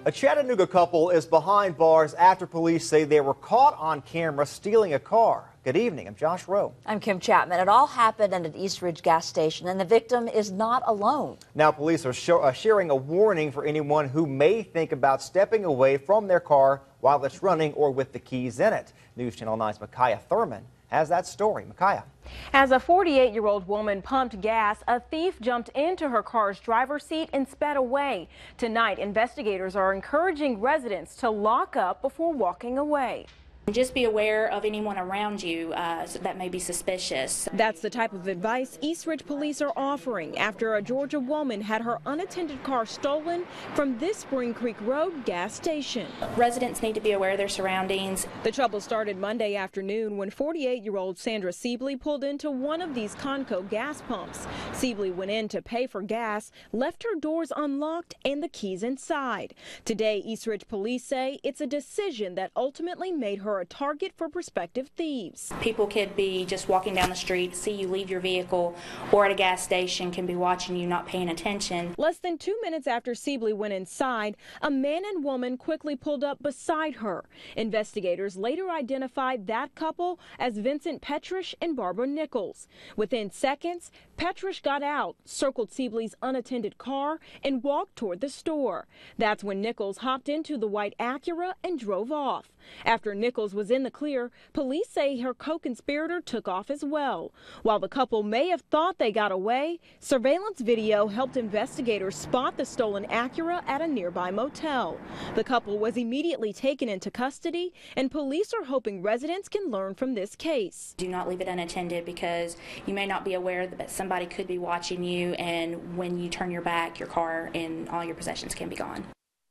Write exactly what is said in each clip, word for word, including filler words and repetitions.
A Chattanooga couple is behind bars after police say they were caught on camera stealing a car. Good evening, I'm Josh Rowe. I'm Kim Chapman. It all happened at an East Ridge gas station, and the victim is not alone. Now police are sh uh, sharing a warning for anyone who may think about stepping away from their car while it's running or with the keys in it. News Channel nine's Micaiah Thurman has that story. Micaiah. As a forty-eight-year-old woman pumped gas, a thief jumped into her car's driver's seat and sped away. Tonight, investigators are encouraging residents to lock up before walking away. Just be aware of anyone around you uh, that may be suspicious. That's the type of advice East Ridge police are offering after a Georgia woman had her unattended car stolen from this Spring Creek Road gas station. Residents need to be aware of their surroundings. The trouble started Monday afternoon when forty-eight-year-old Sandra Sibley pulled into one of these Conoco gas pumps. Sibley went in to pay for gas, left her doors unlocked and the keys inside. Today, East Ridge police say it's a decision that ultimately made her a target for prospective thieves. People could be just walking down the street, see you leave your vehicle, or at a gas station can be watching you, not paying attention. Less than two minutes after Sibley went inside, a man and woman quickly pulled up beside her. Investigators later identified that couple as Vincent Petritsch and Barbara Nichols. Within seconds, Petritsch got out, circled Sibley's unattended car, and walked toward the store. That's when Nichols hopped into the white Acura and drove off. After Nichols was in the clear, police say her co-conspirator took off as well. While the couple may have thought they got away, surveillance video helped investigators spot the stolen Acura at a nearby motel. The couple was immediately taken into custody, and police are hoping residents can learn from this case. Do not leave it unattended because you may not be aware that somebody could be watching you, and when you turn your back, your car and all your possessions can be gone.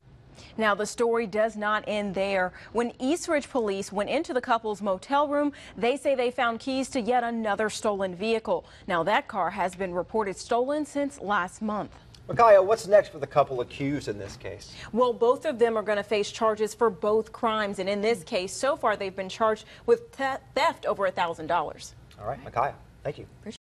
Now, the story does not end there. When East Ridge police went into the couple's motel room, they say they found keys to yet another stolen vehicle. Now, that car has been reported stolen since last month. Micaiah, what's next for the couple accused in this case? Well, both of them are going to face charges for both crimes. And in this case, so far, they've been charged with theft over one thousand dollars. All right, Micaiah, thank you.